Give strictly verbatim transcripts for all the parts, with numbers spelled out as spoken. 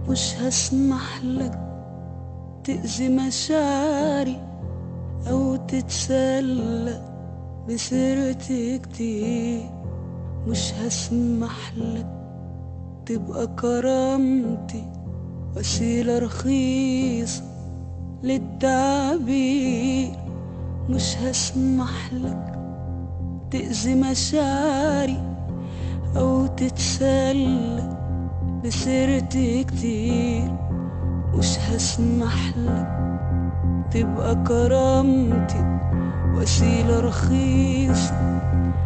مش هسمح لك تأذي مشاعري أو تتسلى بسيرتي كتير. مش هسمح لك تبقى كرامتي وسيلة رخيصة للتعبير. مش هسمح لك تأذي مشاعري أو تتسلى بسيرتي كتير. مش هسمح لك تبقى كرامتي وسيلة رخيصة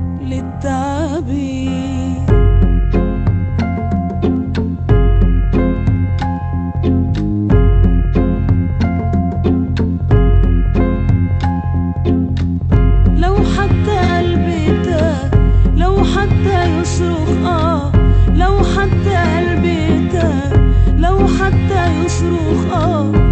للتعبير. لو حتى قلبي تاه، لو حتى يصرخ اه، لو حتى قلبي تاه، لو حتى يصرخ اه،